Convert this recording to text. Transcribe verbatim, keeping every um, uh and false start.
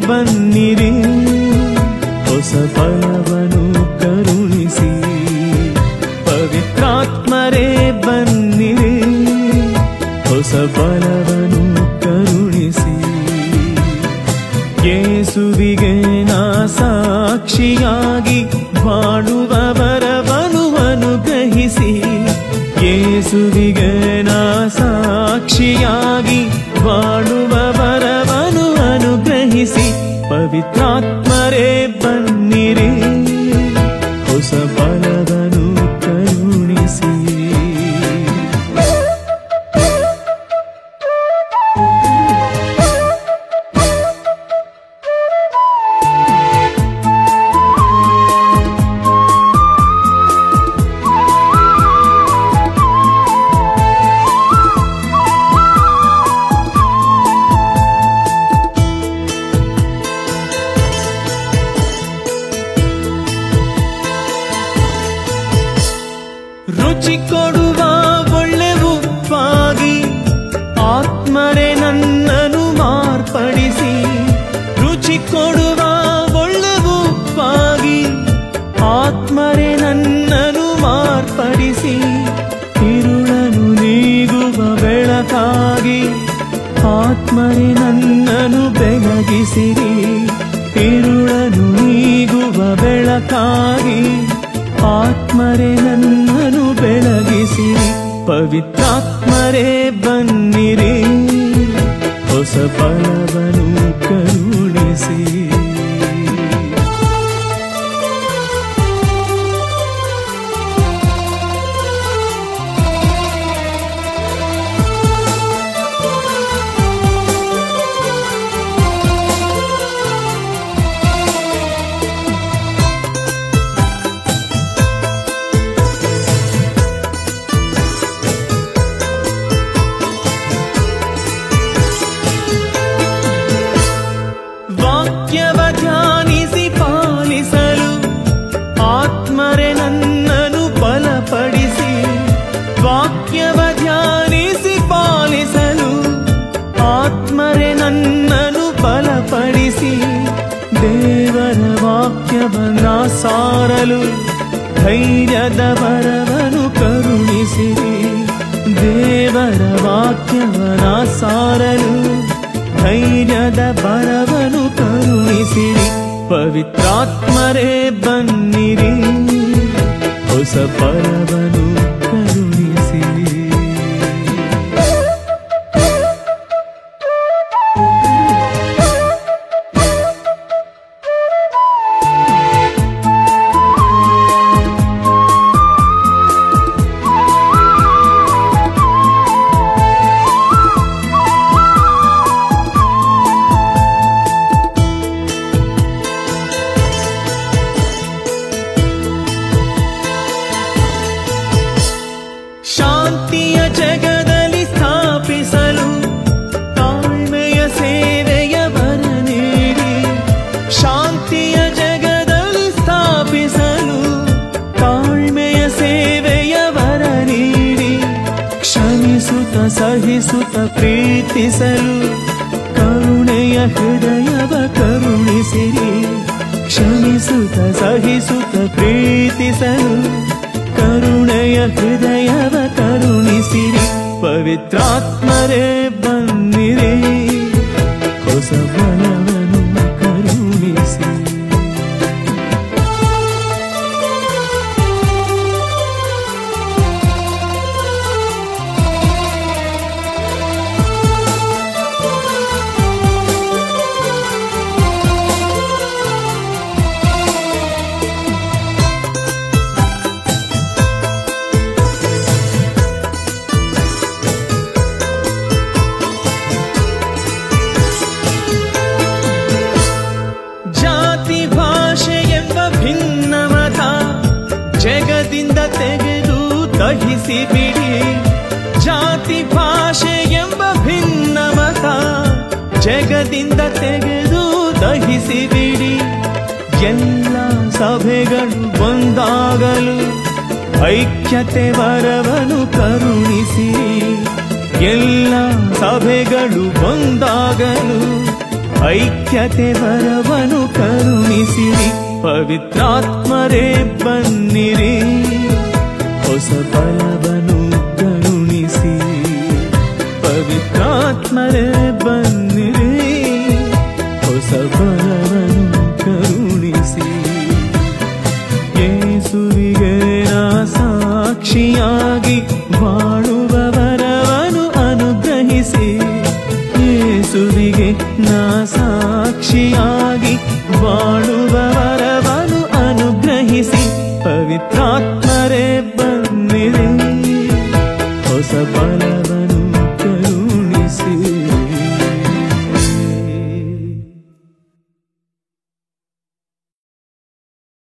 ಬನ್ನಿರಿ, ಹೊಸ ಫಲವನ್ನು ಕರುಣಿಸಿ. ಪವಿತ್ರಾತ್ಮರೇ ಬನ್ನಿರಿ, ಹೊಸ ಫಲವನ್ನು ಕರುಣಿಸಿ. ಯೇಸುವಿಗೆ ನಾ ಸಾಕ್ಷಿಯಾಗಿ ಬಾಳುವ ವರವನ್ನು ಅನುಗ್ರಹಿಸಿ. ಯೇಸುವಿಗೆ ನಾ ಸಾಕ್ಷಿಯಾಗಿ ಬಾಳುವ ವರವನ್ನು ಅನುಗ್ರಹಿಸಿ. ಪವಿತ್ರಾತ್ಮರೇ ಬನ್ನಿರಿ, ಹೊಸ ಫಲವನ್ನು ಕರುಣಿಸಿ. ರುಚಿ ಕೊಡುವ ಒಳ್ಳೆ ಉಪ್ಪಾಗಿ ಆತ್ಮರೇ ನನ್ನನ್ನು ಮಾರ್ಪಡಿಸಿ. ರುಚಿ ಕೊಡುವ ಒಳ್ಳೆ ಉಪ್ಪಾಗಿ ಆತ್ಮರೇ ನನ್ನನ್ನು ಮಾರ್ಪಡಿಸಿ. ഇരുಳನು ನೀಗುವ ಬೆಳಕಾಗಿ ಆತ್ಮರೇ ನನ್ನನ್ನು ಬೆಳಗಿಸಿರಿ. ഇരുಳನು ನೀಗುವ ಬೆಳಕಾಗಿ ಆತ್ಮರೇ ನನ್ನನ್ನು ಬೆಳಗಿಸಿರಿ. ಪವಿತ್ರಾತ್ಮರೇ ಬನ್ನಿರಿ, ಹೊಸ ಫಲವನ್ನು ಕರುಣಿಸಿ. ವಾಕ್ಯವ ಧ್ಯಾನಿಸಿ ಪಾಲಿಸಲು ಆತ್ಮರೇ ನನ್ನನ್ನು ಬಲಪಡಿಸಿ. ವಾಕ್ಯವ ಧ್ಯಾನಿಸಿ ಪಾಲಿಸಲು ಆತ್ಮರೇ ನನ್ನನ್ನು ಬಲಪಡಿಸಿ. ದೇವರ ವಾಕ್ಯವನ್ನ ಸಾರಲು ಧೈರ್ಯದ ವರವನ್ನು ಕರುಣಿಸಿರಿ. ದೇವರ ವಾಕ್ಯವನ್ನ ಸಾರಲು ಧೈರ್ಯದ ಬರವನು ಕರುಣಿಸಿರಿ. ಪವಿತ್ರಾತ್ಮರೇ ಬನ್ನಿರಿ, ಹೊಸ ಫಲವನ್ನು ಕರುಣಿಸಿರಿ. ಶಾಂತಿಯ ಜಗದಲ್ಲಿ ಸ್ಥಾಪಿಸಲು ತಾಳ್ಮೆಯ ಸೇವೆಯ ವರ ನೀಡಿ. ಶಾಂತಿಯ ಜಗದಲ್ಲಿ ಸ್ಥಾಪಿಸಲು ತಾಳ್ಮೆಯ ಸೇವೆಯ ವರ ನೀಡಿ. ಕ್ಷಮಿಸುತ್ತ ಸಹಿಸುತ್ತ ಪ್ರೀತಿಸಲು ಕರುಣೆಯ ಹೃದಯವ ಕರುಣಿಸಿರಿ. ಕ್ಷಮಿಸುತ್ತ ಸಹಿಸುತ್ತ ಪ್ರೀತಿಸಲು ಕರುಣೆಯ ಹೃದಯವ ಕರುಣಿಸಿರಿ. ಪವಿತ್ರಾತ್ಮರೇ ಬನ್ನಿರಿ, ಹೊಸ ಫಲವನ್ನು ಕರುಣಿಸಿ. ಜಗದಿಂದ ತೆಗೆದು ದಹಿಸಿ ಬಿಡಿ. ಜಾತಿ ಭಾಷೆ ಎಂಬ ಭಿನ್ನ ಮತ ಜಗದಿಂದ ತೆಗೆದು ದಹಿಸಿ ಬಿಡಿ. ಎಲ್ಲ ಸಭೆಗಳು ಒಂದಾಗಲು ಐಕ್ಯತೆ ವರವನ್ನು ಕರುಣಿಸಿ. ಎಲ್ಲ ಸಭೆಗಳು ಒಂದಾಗಲು ಐಕ್ಯತೆ ವರವನು ಕರುಣಿಸಿರಿ. ಪವಿತ್ರಾತ್ಮರೇ ಬನ್ನಿರಿ, ಹೊಸ ಫಲವನ್ನು ಕರುಣಿಸಿ. ಪವಿತ್ರಾತ್ಮರೇ ಬನ್ನಿರಿ, ಹೊಸ ಫಲವನ್ನು ಕರುಣಿಸಿ. ಯೇಸುವಿಗೆ ನಾ ಸಾಕ್ಷಿಯಾಗಿ ಬಾಳುವ ವರವನು ಅನುಗ್ರಹಿಸಿ. ಯೇಸುವಿಗೆ ನಾ ಸಾಕ್ಷಿಯಾಗಿ ಬಾಳುವ ವರವನು ಅನುಗ್ರಹಿಸಿ. ಪವಿತ್ರಾತ್ಮರೇ ಬನ್ನಿರಿ, ಹೊಸ ಫಲವನ್ನು